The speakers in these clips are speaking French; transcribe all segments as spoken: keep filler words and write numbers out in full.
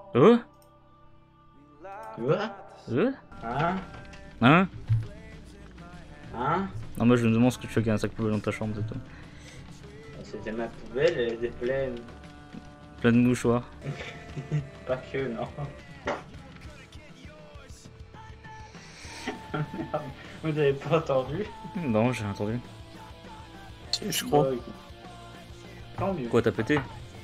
Euh Quoi? Euh Hein? Hein Hein? Non, moi je me demande ce que tu fais avec un sac poubelle dans ta chambre, c'est tout. C'était ma poubelle, elle était pleine. Plein de mouchoirs. Pas que, non. Merde, vous avez pas entendu? Non, j'ai entendu. Si, je crois. Bah, écoute. Tant mieux. Quoi, t'as pété?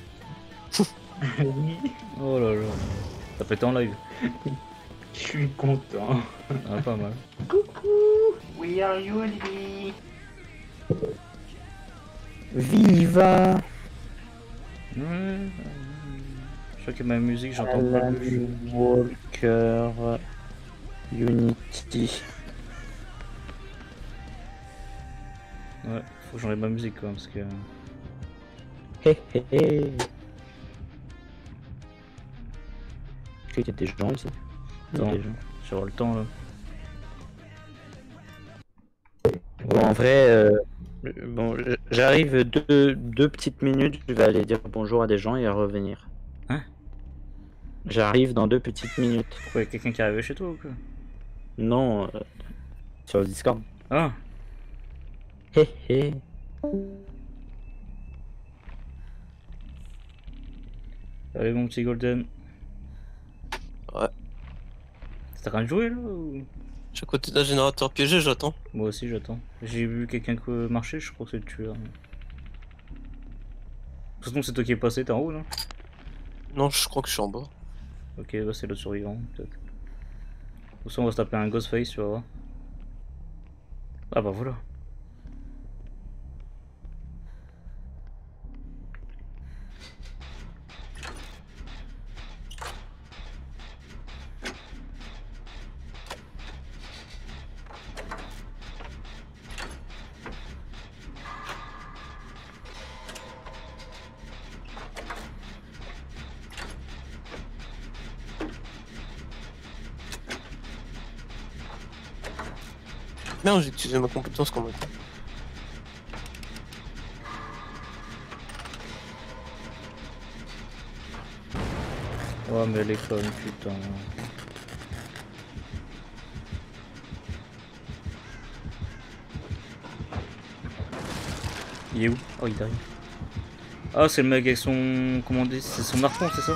Oui, Oh là là. T'as pété en live. je suis content. Ah, pas mal. Coucou! We are you, Lily? Viva Ouais. euh, Je crois que ma musique, j'entends pas Alan le jeu. Walker Unity. Ouais, faut que j'enlève ma musique quoi, parce que. Hé hé hé. Est-ce qu'il y a des gens ici? Il y a Non, des gens. je vais avoir le temps là. Bon, en vrai, euh, bon, j- j'arrive deux, deux petites minutes, je vais aller dire bonjour à des gens et revenir. Hein? J'arrive dans deux petites minutes. Pourquoi y'a quelqu'un qui est arrivé chez toi ou quoi? Non, euh, sur le Discord. Ah! Hé hé. Allez, mon petit Golden. Ouais. T'es en train de jouer là ou... Je suis à côté d'un générateur piégé, j'attends. Moi aussi, j'attends. J'ai vu quelqu'un que- marcher, je crois que c'est le tueur. De toute façon, c'est toi qui es passé, t'es en haut là? Non, je crois que je suis en bas. Ok, bah c'est l'autre survivant, peut-être. De toute façon, on va se taper un Ghostface, tu vas voir. Ah bah voilà. Merde, j'ai utilisé ma compétence quand même. Ouais, mais elle est conne, putain. Il est où? Oh, il est derrière. Ah, c'est le mec avec son. Comment on dit? C'est son harpon, c'est ça?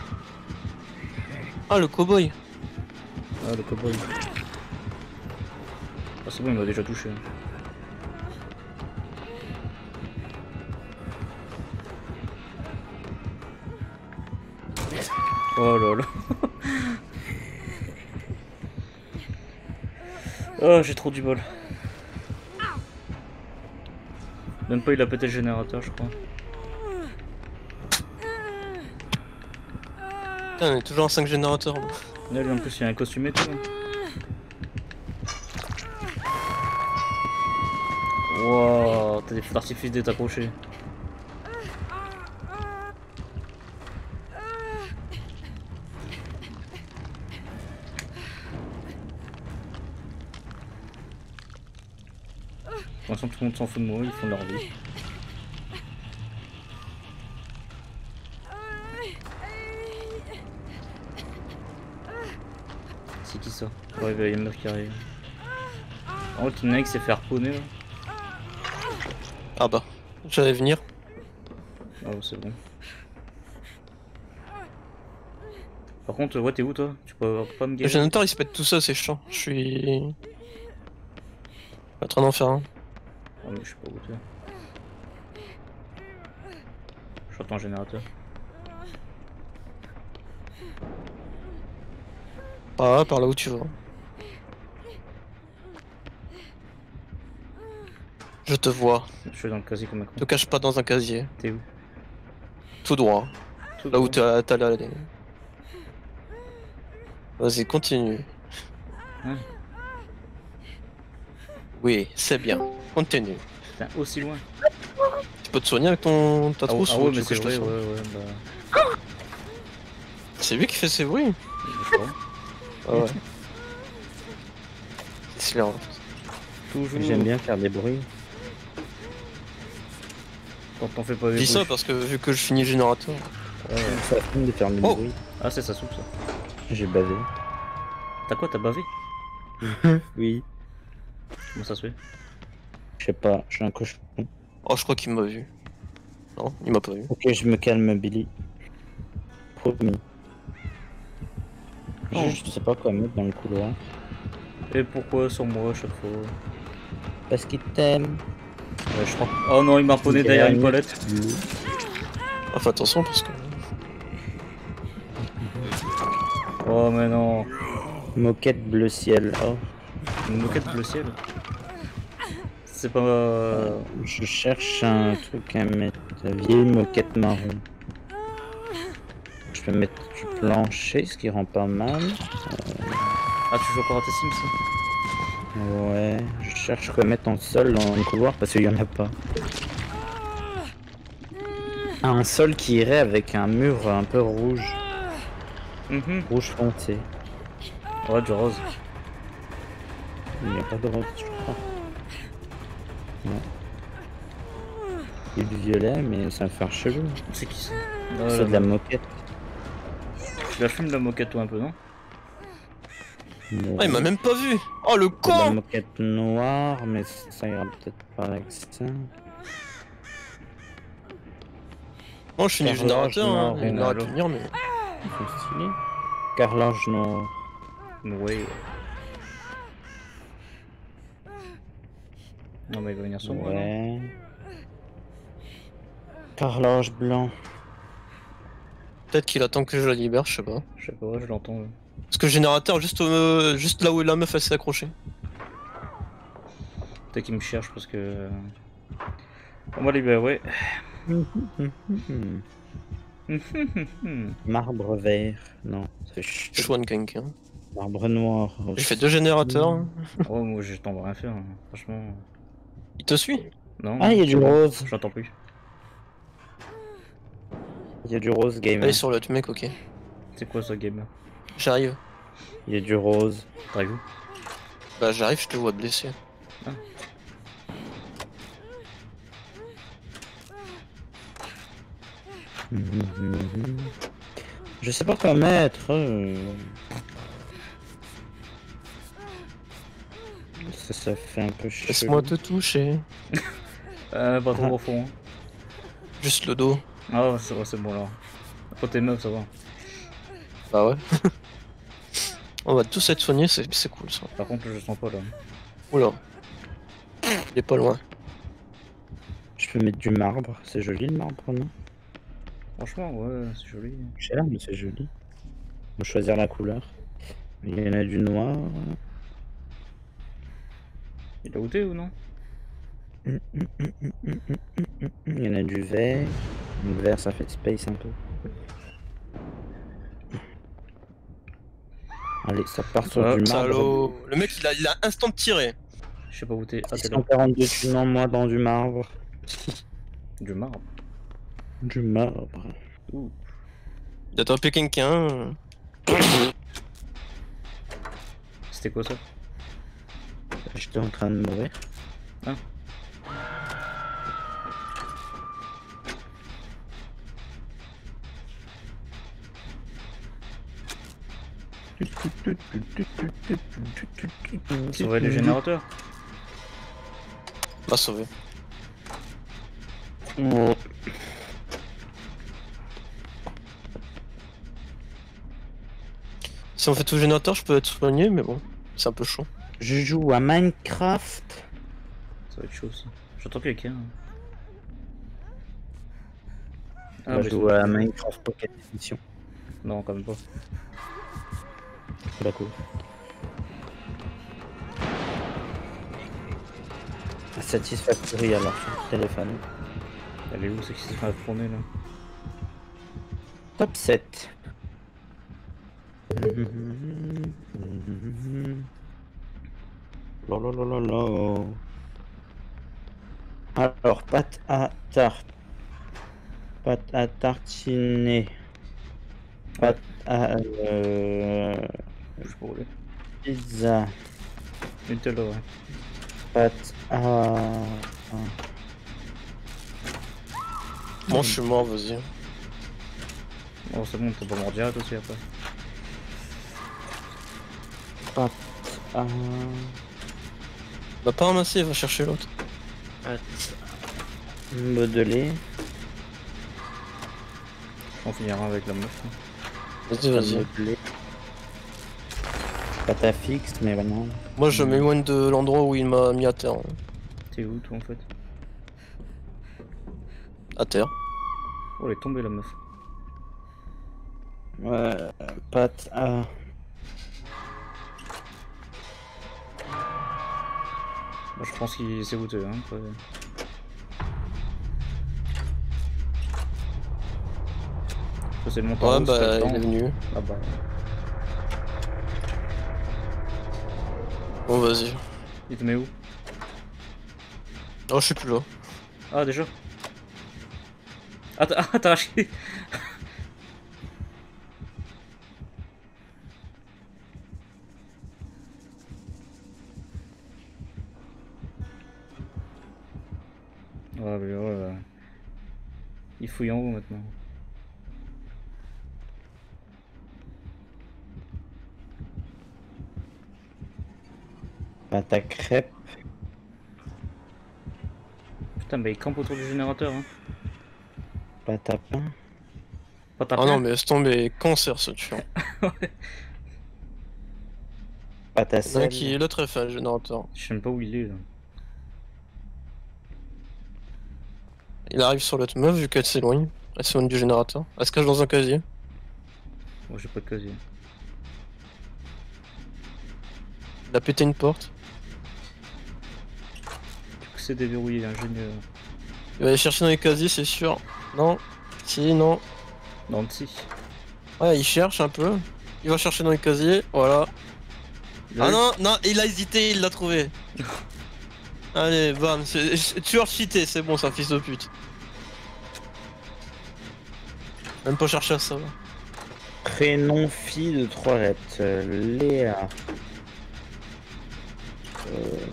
Ah, le cowboy. Ah, le cowboy. Ah, c'est bon, il m'a déjà touché. Oh là là. Oh, j'ai trop du bol. Même pas, il a pété le générateur, je crois. Putain, on est toujours en cinq générateurs. Bon. Là, lui, en plus, il y a un costume et tout. Wow, t'as des feux d'artifice dès t'approcher. Pour l'instant, tout le monde s'en fout de moi, ils font leur vie. C'est qui ça? Ouais, il y a une meuf qui arrive. En fait, il y en a un qui s'est fait harponner là. Ah bah, j'allais venir. Ah, ouais, c'est bon. Par contre, ouais, t'es où toi? Tu peux pas me Le guérir? générateur il se pète tout ça, c'est chiant. Je suis. En train d'en faire un. Ah, mais je sais pas où t'es. Je suis un générateur. Ah, par là où tu vas. Je te vois. Je suis dans le casier comme un con. Te cache pas dans un casier. T'es où? Tout droit. Tout Là où droit. t'as t'as la. Vas-y, continue. Ouais. Oui, c'est bien. Continue. Putain, aussi loin. Tu peux te soigner avec ton ta Ah, trousse ah ou ouais, tu mais veux que c'est je te vrai, soigne ouais, ouais, bah. C'est lui qui fait ses bruits. Je crois. Ah ouais. C'est clair. Toujours. J'aime bien faire des bruits. Quand t'en fais pas Je des dis ça bouches. parce que vu que je finis le générateur. Ouais, ça finit de faire des Oh. bruits. Ah, c'est sa soupe ça. J'ai bavé. T'as quoi, t'as bavé? Oui. Comment ça se fait? Je sais pas, je suis un cochon. Oh, je crois qu'il m'a vu. Non, il m'a pas vu. Ok, je me calme, Billy. Promis. Oh. Je, je sais pas quoi mettre dans le couloir. Et pourquoi sur moi à chaque fois? Parce qu'il t'aime. Ouais, je crois. Oh non, il m'a harponné derrière une palette. Ah, fais attention parce que. Oh, mais non. Moquette bleu ciel. Oh. Une moquette bleu ciel. C'est pas. Euh... Je cherche un truc à mettre. La vieille moquette marron. Je peux mettre du plancher, ce qui rend pas mal. Ah, tu joues encore à tes Sims? Ouais, je cherche quoi mettre en sol dans le couloir parce qu'il y en a pas. Un sol qui irait avec un mur un peu rouge. Mhm. Rouge foncé. Ouais, du rose. Il n'y a pas de rose, je crois. Non. Il y a du violet, mais ça va faire chelou. C'est qui ça? C'est de la moquette. Tu la fumes la moquette toi un peu, non? Non. Ah, il m'a même pas vu. Oh, le C'est de la con. moquette noire, mais ça ira peut-être pas avec ça. Moi, je suis du Carrelage générateur, hein. noir, Il aurait pu alors. venir, mais. C'est stylé. Carrelage noir. Ouais. Non, mais il va venir sur moi. non Ouais. Carrelage blanc. Peut-être qu'il attend que je la libère, je sais pas. Je sais pas, je l'entends. ouais. Parce que le générateur, juste, au- juste là où la meuf elle s'est accrochée. Peut-être qu'il me cherche parce que. On va libérer. Marbre vert. Non, c'est ch... Chouan quelqu'un. Marbre noir. J'ai fait deux générateurs. Oh, moi je t'en vois rien faire, hein. Franchement. Il te suit. Non. Ah, il y a du rose. J'entends plus. Il y a du rose, gamer. Allez sur l'autre mec, ok. C'est quoi ça, game? J'arrive. Il y a du rose. T'arrives où? Bah j'arrive, je te vois blessé. Ah. Je sais pas quoi mettre. euh. Ça, ça fait un peu chiant. Laisse-moi te toucher. Euh, pas trop au fond. hein. Juste le dos. Ah, c'est ouais, c'est bon là. Quand t'es meuf, ça va. Bah ouais. On va tous être soignés, c'est c'est cool ça. Par contre, je sens pas là. Oula. Il est pas loin. Je peux mettre du marbre. C'est joli le marbre, non? Franchement, ouais, c'est joli. Cher, mais c'est joli. On va choisir la couleur. Il y en a du noir. Il a goûté ou non? Il y en a du vert. Le vert, ça fait space un peu. Allez, ça part sur Ah, du marbre. Salaud. Le mec il a, il a instant tiré. Je sais pas goûter. Ah, c'est là. cent quarante-deux tunnants, moi, dans du marbre. Du marbre. Du marbre. Ouh. Il a tapé quelqu'un. C'était quoi ça? J'étais en train de mourir. Ah. Sauver les générateurs. Pas sauvé. Oh. Si on fait tout le générateur, je peux être soigné, mais bon, c'est un peu chaud. Je joue à Minecraft. Ça va être chaud aussi. J'entends quelqu'un. je mais joue c'est- à Minecraft Pocket Edition. Non, quand même pas. D'accord. Satisfactory alors sur le téléphone. Elle est où, c'est qui s'est fait tourner là? Top sept. Lololololo. Alors, pâte à tarte. Pâte à tartiner. Pâte à euh, Je sais pas où elle est. pizza. Nutella, ouais. Pâte à... Moi je suis mort, vas-y. Oh c'est bon, t'es pas mort direct aussi après. Pat. Ah. Bah pas ramasser, va chercher l'autre. Pat. Modelé. On finira avec la meuf. Hein. Vas-y, vas-y. Modelé. Pas ta fixe, mais vraiment. Moi je m'éloigne de l'endroit où il m'a mis à terre. hein. T'es où toi en fait? À terre. Oh elle est tombée la meuf. Ouais, Pat. Ah. Bah, je pense qu'il s'est goûté hein. Après. Ça, c'est le montant Ouais, rouge, bah t'as le il est temps. venu. Ah bah. Bon, vas-y. Il te met où? Oh, je suis plus là. Ah déjà? Ah t'as ah, t'as arraché. Ouais mais ouais, ouais. Il fouille en haut maintenant. Pas ta crêpe. Putain mais il campe autour du générateur hein. Pas ta pain. Pas ta Ah non, mais laisse tomber, cancer ce tueur. Pas ta Il y en a un selle. qui est là très fait, le générateur. Je sais même pas où il est là. Il arrive sur l'autre meuf vu qu'elle s'éloigne. Elle s'éloigne du générateur. Elle se cache dans un casier. Moi j'ai pas de casier. Il a pété une porte. Du coup c'est déverrouillé, ingénieur. Il va aller chercher dans les casiers, c'est sûr. Non. Si, non. Non si. Ouais, il cherche un peu. Il va chercher dans les casiers, voilà. Ah non, non, il a hésité, il l'a trouvé. Allez, bam, c'est tueur cheaté, c'est bon, ça, fils de pute. Même pas chercher à ça. Prénom fille de trois lettres. euh, Léa. Euh,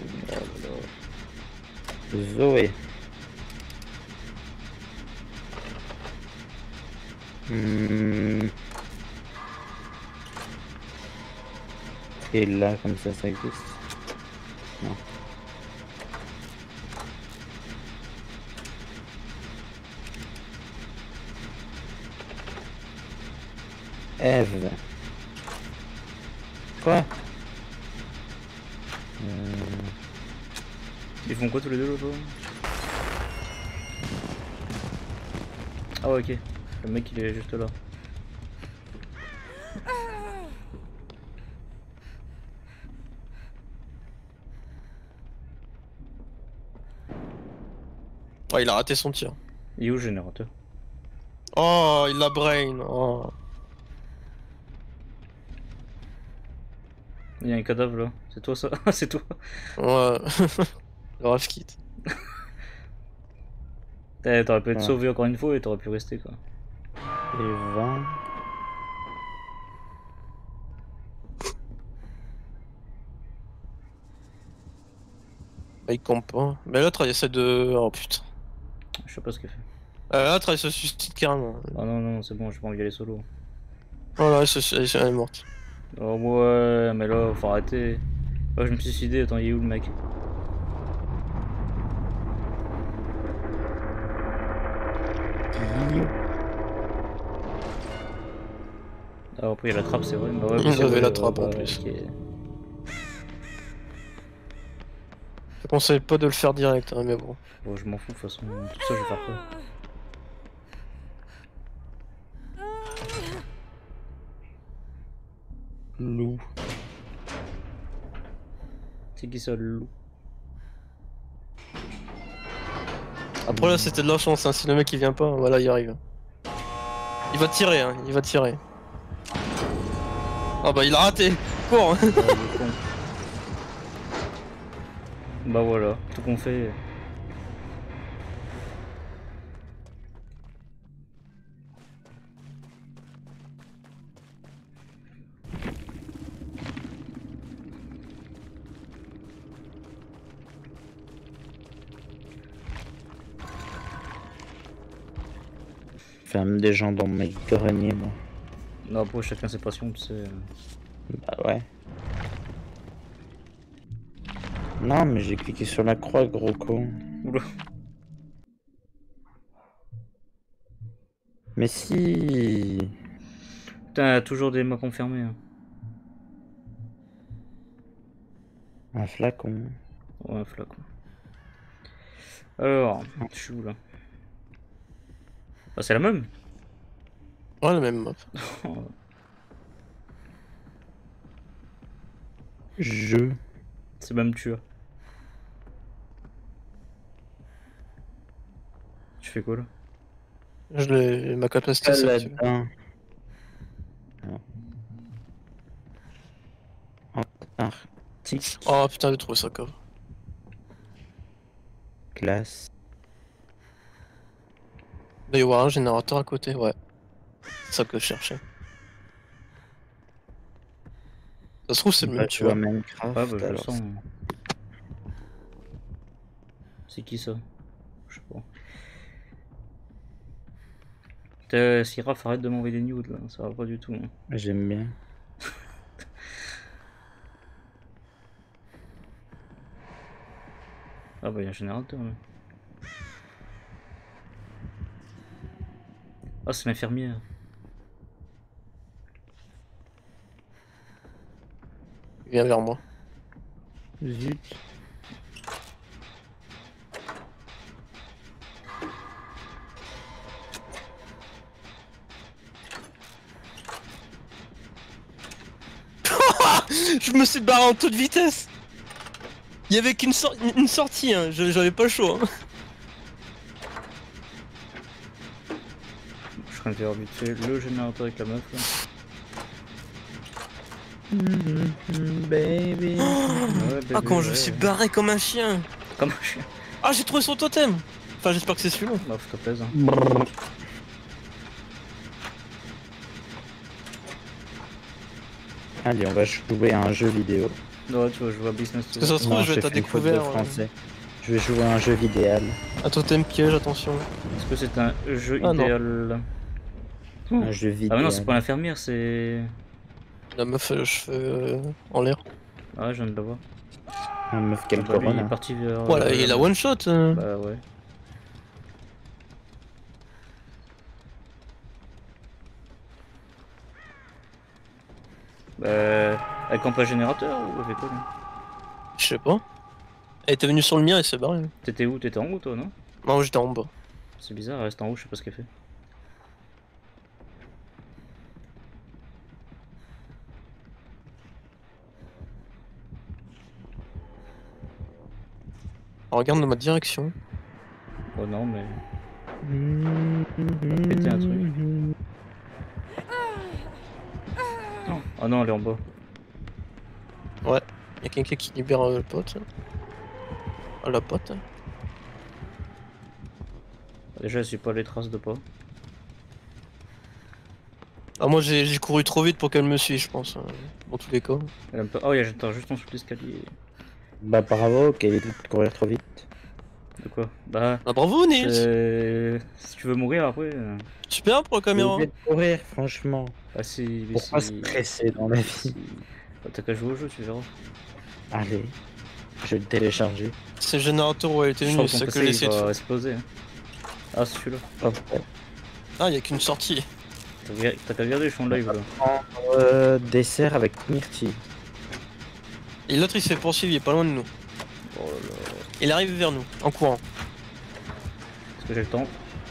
Zoé. Hmm. Et là, comme ça, ça existe. Non. Eve. Quoi? Euh... Ils font quoi tous les deux là-bas? Ah ouais ok. Le mec il est juste là. Ouais, il a raté son tir. Il est où le générateur? Oh, il a brain. Oh. Il y a un cadavre là. C'est toi ça? Ah c'est toi. Ouais. Le rage kit. Eh, t'aurais pu être Ouais. sauvé encore une fois et t'aurais pu rester quoi. Et vingt. Bah, il campe pas. Mais l'autre, il essaie de. Oh putain. Je sais pas ce qu'elle fait. Euh, l'autre, il se suicide carrément. Ah non non c'est bon, j'ai pas envie d'y aller solo. Voilà, elle, se... elle est morte. Oh ouais mais là faut arrêter. Oh je me suis suicidé, attends il est où le mec? Ah après il y a la trappe c'est vrai. Bah ouais, Il c'est avait vrai, la ouais, trappe, en bah, plus. ok. Je conseille pas de le faire direct, hein, mais bon. Bon je m'en fous de toute façon, tout ça je vais faire quoi? Loup. C'est qui ça le loup? Après là, c'était de la chance, hein. Si le mec il vient pas, voilà, il arrive. Il va tirer, hein, il va tirer. Ah bah il a raté. Cours. Ouais, il est con. Bah voilà, tout qu'on fait. J'enferme des gens dans mes greniers, moi. Non, après chacun ses passions, tu sais. Bah ouais. Non, mais j'ai cliqué sur la croix, gros con. Oula. Mais si. Putain, toujours des mots confirmés. Hein. Un flacon. Ouais, un flacon. Alors, je suis où là? Ah, c'est la même? Ouais, la même map. Je. C'est même tueur. Tu fais quoi là? Je l'ai. Ma capacité, Ah, c'est. tu vois. là-dedans. Antarctique. Oh putain, j'ai trouvé ça cave. Glace. Il doit y avoir un générateur à côté, ouais. C'est ça que je cherchais. Ça se trouve, c'est le Bah, même, tu tu vois, vois. Minecraft. Ah bah je le alors. sens. C'est qui ça? Je sais pas. Putain, Siraf, arrête de m'envoyer des nudes là, ça va pas du tout. Hein. J'aime bien. Ah bah y'a un générateur là. Ah c'est l'infirmière. Viens vers moi. Zut. Je me suis barré en toute vitesse. Il y avait qu'une sor- une sortie, hein. Je- j'avais pas chaud. Hein. Je suis en train de faire vite fait le générateur avec la meuf là. Baby. Ouais, Ah, bébé, comment je me ouais, suis ouais. barré comme un chien. Comme un chien. Ah, j'ai trouvé son totem. Enfin, j'espère que c'est celui-là. Bah faut te plaise hein. Brrr. Allez, on va jouer à un jeu vidéo. Ouais tu vois je vois business. Parce que ça se trouve, Non, je vais j'ai être à fait une faute de découvert. euh, français. Je vais jouer à un jeu vidéal. Un totem piège, attention. Est-ce que c'est un jeu Ah, non. idéal? Un jeu vidéal. Ah mais non c'est pas l'infirmière c'est... La meuf a les cheveux euh, en l'air. Ah ouais je viens de la voir. Un meuf quel Ah bah, lui, il est corona. parti vers... Voilà, euh, il a one shot. euh. Bah ouais. Bah... Avec un pas générateur ou avec quoi lui? Je sais pas. Elle était venue sur le mien et s'est barrée. T'étais où? T'étais en haut toi non? Non, j'étais en bas. C'est bizarre, elle reste en haut, je sais pas ce qu'elle fait. Regarde dans ma direction. Oh non mais... péter un truc. Non. Oh non elle est en bas. Y'a quelqu'un qui libère euh, le pote. Ah, la pote. Déjà je suis pas les traces de pas. Ah, moi j'ai j'ai couru trop vite pour qu'elle me suive, je pense. euh, Dans tous les cas. Elle aime pas... Oh y'a j'attends juste en dessous de l'escalier. Bah bravo, qu'elle évite de courir trop vite. De quoi? Bah... Ah, bravo Nils. euh, Si tu veux mourir après... euh, Super pour la caméra. Évite de courir, franchement. Ah si... mais Pourquoi si- stresser dans la vie? si- Bah, t'as qu'à jouer au jeu, tu verras. Allez, je vais le télécharger. C'est le générateur où elle était Je venue, crois c'est que ça ton que P C j'ai essayé il de va faire. exploser. hein. Ah c'est celui-là. Hop, Ah, y'a qu'une sortie. T'as rega- t'as qu'à regarder, je suis en live là. euh, dessert avec myrtille. Et l'autre il se fait poursuivre, il est pas loin de nous. Oh là là. Il arrive vers nous, en courant. Est-ce que j'ai le temps?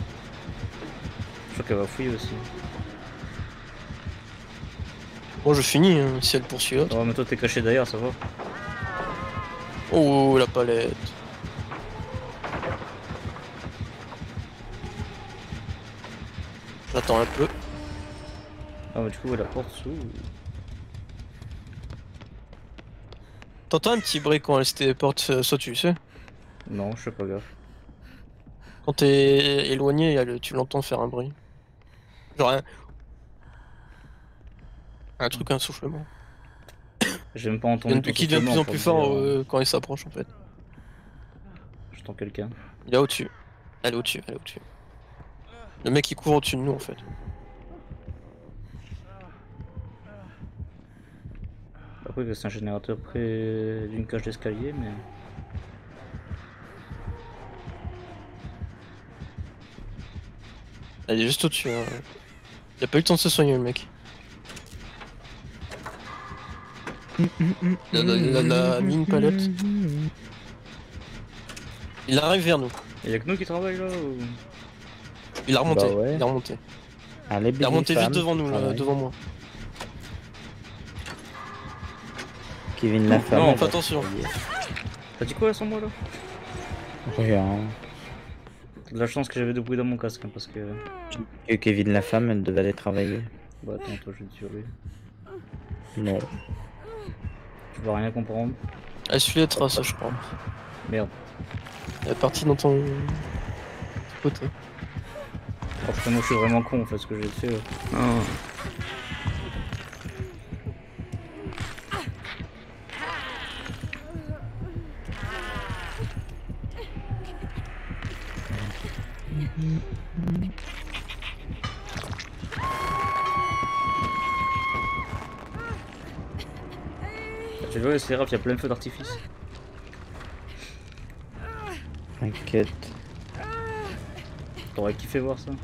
Je crois qu'elle va fouiller aussi. Bon, je finis hein, si elle poursuit l'autre. Oh mais toi t'es caché derrière, ça va. Oh, la palette. J'attends un peu. Ah mais du coup la porte s'ouvre. T'entends un petit bruit quand elle se téléporte, euh, ça tu sais. Non, je sais pas gaffe. Quand t'es éloigné, elle- tu l'entends faire un bruit. Genre un... Un truc, un soufflement. J'ai même pas Qui entendu. devient ton qui devient de plus soufflement en pour plus te fort dire, euh, quand il s'approche en fait. J'entends quelqu'un. Il est au-dessus. Elle est au-dessus, elle est au-dessus. Le mec il court au-dessus de nous en fait. Après que c'est un générateur près d'une cage d'escalier, mais... Elle est juste au-dessus. Hein. Il a pas eu le temps de se soigner le mec. La, la, la, la mine palette. Il arrive vers nous. Y'a que nous qui travaillent là ou... Il a remonté. Bah ouais. Il a remonté. Allez, Il a remonté juste devant nous, là, travaille. devant moi. Kevin la femme. non, fais attention. T'as dit quoi sans moi là? Rien. T'as de la chance que j'avais de bruit dans mon casque hein, parce que... Que Kevin la femme, elle devait aller travailler. Bah attends, toi je vais te tuer. Non. Tu vas rien comprendre. Elle suit les traces, je crois. Merde. Elle est partie dans ton côté. Oh putain, moi je suis vraiment con en fait ce que j'ai fait. là. Ah. Tu vois, c'est grave, il y a plein de feux d'artifice. T'inquiète. T'aurais kiffé voir ça.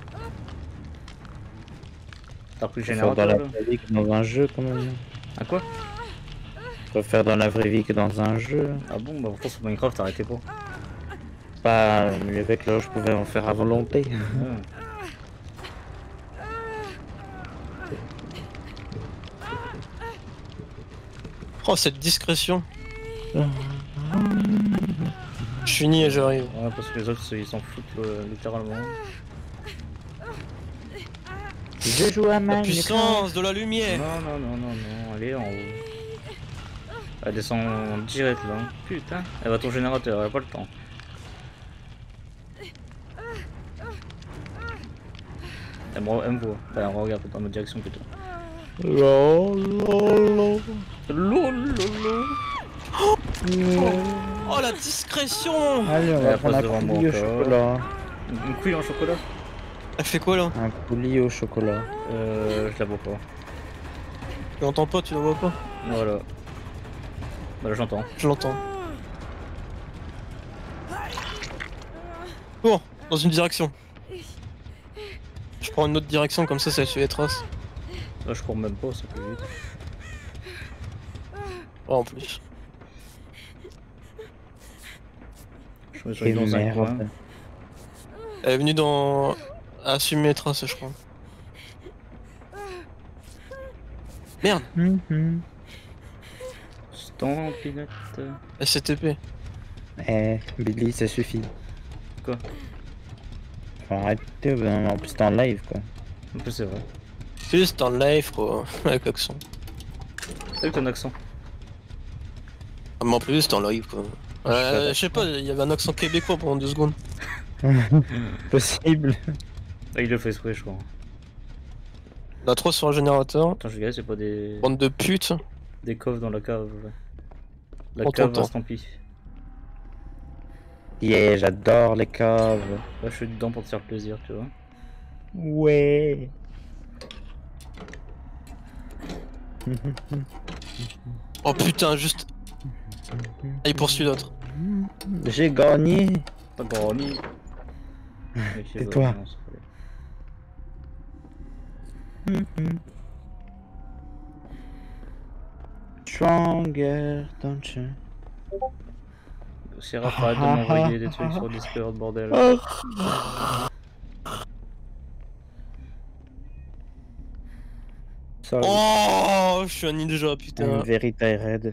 T'as pris le Faut faire dans générateur la là? vraie vie que dans un jeu quand même. À quoi? Faut faire dans la vraie vie que dans un jeu. Ah bon, bah pourtant sur Minecraft t'arrêtais pas. Pas mais avec là je pouvais en faire à volonté. Ah. Oh, cette discrétion. Je suis ni et j'arrive. Ouais, parce que les autres ils s'en foutent euh, littéralement. Je joue à La Minecraft. puissance de la lumière. Non, non, non, non, non, elle est en haut. Elle descend direct là. Putain, elle va ton générateur, elle a pas le temps. Elle me, elle me voit. Enfin, elle regarde dans notre direction plutôt. Lolo, lolo. Lololo. Oh, la discrétion. Allez, on Elle va prendre passe un devant moi coulis au encore. chocolat. Une couille en chocolat? Elle fait quoi là? Un coulis au chocolat. Euh, je la vois pas. Tu l'entends pas, tu la vois pas? Voilà. Bah là j'entends. Je l'entends. Bon, dans une direction. Je prends une autre direction comme ça, ça va suivre les traces. Là je cours même pas, ça peut vite. Oh, en plus. Je me suis Et dans un coin. merde. Elle est venue dans... assumer les traces, je crois. Merde, Mhm. Stampinette. S C T P. Eh, Billy, ça suffit. Quoi? Faut arrêter, ben, en plus t'es en live quoi. En plus c'est vrai. Juste en live, quoi, avec l'accent. T'as vu ton accent? Ah, mais en plus, c'était en live, quoi. Euh, je sais pas, il y avait un accent québécois pendant deux secondes. Possible. Ah, il le fait exprès je crois. On a trois sur un générateur. Attends je regarde, c'est pas des... Bande de putes. des coffres dans la cave. La Prends ton cave temps. à Stampy. Yeah, j'adore les caves. Là je suis dedans pour te faire plaisir tu vois. Ouais. Oh putain, juste. Ah, il poursuit l'autre. J'ai gagné. Pas Brownie. Et toi? Stronger, don't you? C'est Raph, arrête de m'envoyer des trucs sur Discord bordel. Sorry. Oh, je suis un ninja, putain. I'm very tired.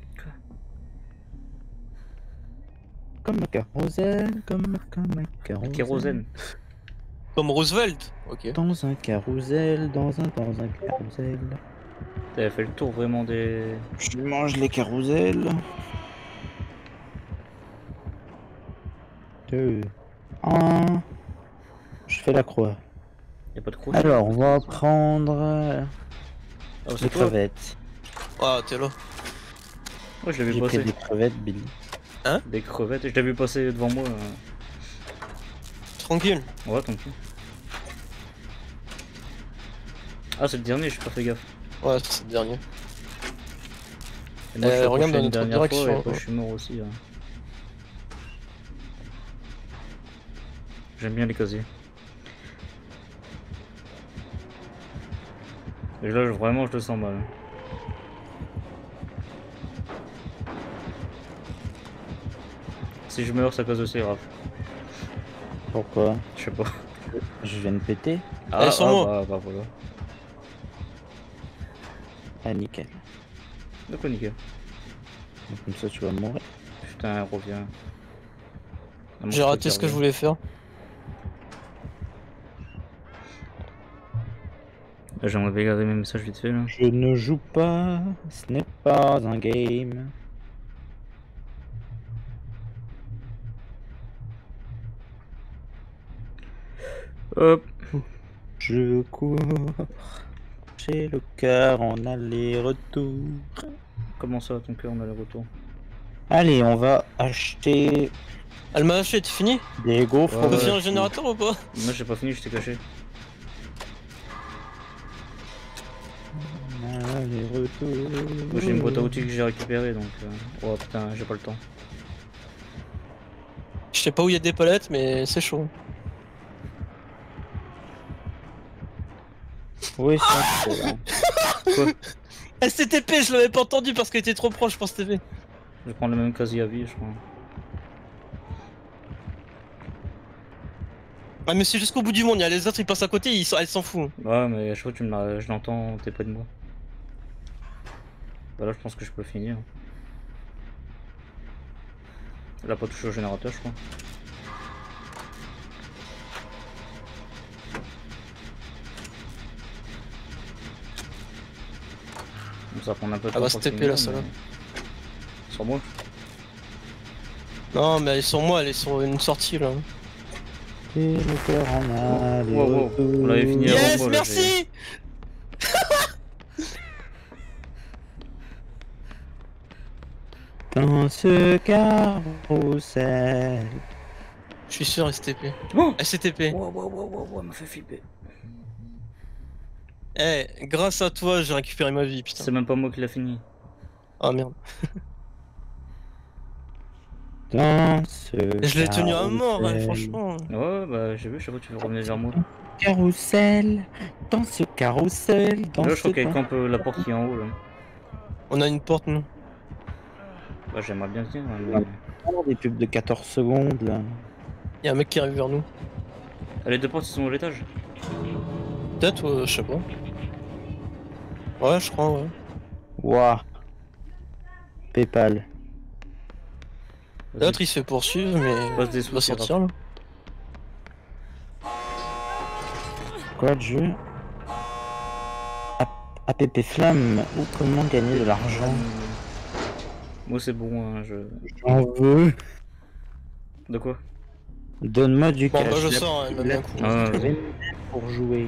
Comme un carrousel, comme, comme un carrousel. Kérosène. Comme Roosevelt. Ok. Dans un carrousel, dans un, dans un carrousel. T'avais fait le tour vraiment des... Je mange les carousels. Deux. Un. Je fais la croix. Y'a pas de croix. Alors, on va prendre Oh, des c'est toi? crevettes. Ah, t'es là. Moi je l'ai vu J'ai pris passer. des crevettes, Billy. Des crevettes, et je l'ai vu passer devant moi. euh. Tranquille. Ouais, tant pis. Ah, c'est le dernier, j'ai pas fait gaffe. Ouais, c'est le dernier. Et moi, je Euh, suis regarde approché dans une notre dernière fois direction, et après, ouais. je suis mort aussi. Hein. J'aime bien les casiers. Et là, je- vraiment, je le sens mal. Si je meurs, ça cause aussi grave. Pourquoi? Je sais pas. Je viens de péter. Ah, sur ah, moi. bah, bah voilà. Ah, nickel. De quoi, nickel? Donc, comme ça, tu vas mourir. Putain, reviens. Ah, mon J'ai raté ce que je revient. voulais faire. Là, j'aimerais bien regarder mes messages vite fait là. Je ne joue pas, ce n'est pas un game. Hop. Je cours, j'ai le cœur en aller-retour. Comment ça, ton cœur, on a le retour? Allez, on va acheter Elle m'a lâché, tu finis? des gaufres. Ouais, On peut ouais. finir le générateur ou pas? Moi, j'ai pas fini, j'étais caché. Aller-retour. Moi, j'ai une boîte à outils que j'ai récupérée donc. Euh... Oh putain, j'ai pas le temps. Je sais pas où il y a des palettes, mais c'est chaud. Oui, ça, c'est là. Quoi? S T P, je l'avais pas entendu parce qu'elle était trop proche pour S T P. Je vais prendre le même casier à vie, je crois. Ah, mais c'est jusqu'au bout du monde, il y a les autres, ils passent à côté, ils s'en- elle s'en fout. Ouais, mais je crois que tu me l'as- je l'entends, t'es près de moi. Bah là, je pense que je peux finir. Elle a pas touché au générateur, je crois. Bon, ça va prendre un peu de Ah temps bah, pour se taper, finir, là, celle-là. mais- Sur moi. Non, mais elle est sur moi, elle est sur une sortie là. Et le cœur en Wow, wow. aller-retour. On l'avait fini avant Yes, moi, là, merci! Dans ce carrousel. Je suis sûr S T P. Oh S T P. wow, wow, wow, wow, wow, elle m'a fait flipper. Eh, grâce à toi, j'ai récupéré ma vie, putain. C'est même pas moi qui l'a fini. Ah merde. Dans ce Je l'ai tenu à mort, hein, carrousel. franchement. Ouais, bah j'ai vu, je sais pas, tu veux revenir vers moi. Carrousel, dans ce carrousel, dans Là, je ce crois qu'elle car- campe euh, la porte qui est en haut là. On a une porte, nous. Bah, j'aimerais bien venir, hein, mais. des pubs de quatorze secondes là. Y'a un mec qui arrive vers nous. Ah, les deux portes, ils sont à l'étage. Peut-être, euh, je sais pas. Ouais, je crois, ouais. Waouh. Paypal. L'autre il se fait poursuivre, mais Passe des il va sous, sortir là. Quoi de jeu? A P P Flamme ou comment gagner de l'argent? Moi, c'est bon, hein, je. J'en veux. De quoi? Donne-moi du Bon, cash. bah je Là, sors, hein, elle m'a bien coupé. Ah, je ouais. vais pour jouer.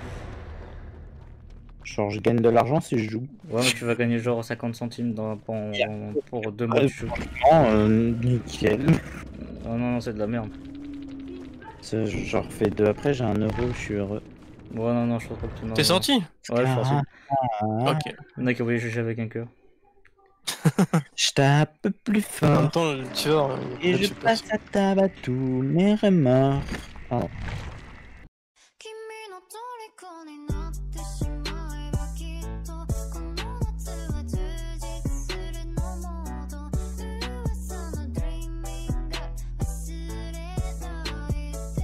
Genre je gagne de l'argent si je joue. Ouais, mais tu vas gagner genre cinquante centimes dans, pour, pour deux mois Ouais. de jeu. Oh, euh, nickel. Oh non, non, c'est de la merde. Ça, J'en refais deux après, j'ai un euro, je suis heureux. Ouais, non, non, je pense pas que tu m'as. T'es sorti? Ouais, je suis sorti. Ah, Ok. Il y en a qui voulaient juger avec un cœur. je tape plus En même fort. temps, le tueur. il Et a je tué passe à table à tous mes remords. Pardon. 君の虜になってしまえばきっとこの夏は充実するのもっと噂の Dreaming が忘れないで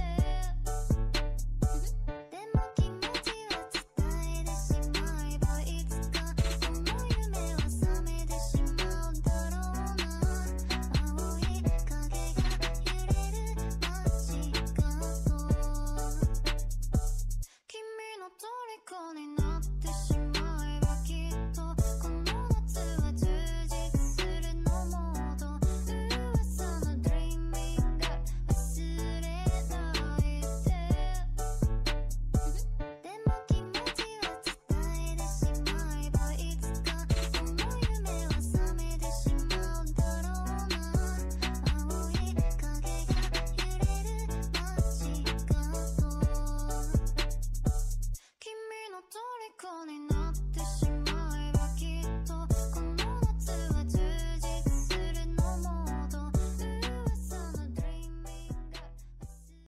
でも気持ちは伝えてしまえばいつかその夢は覚めてしまうんだろうな青い影が揺れる街角なって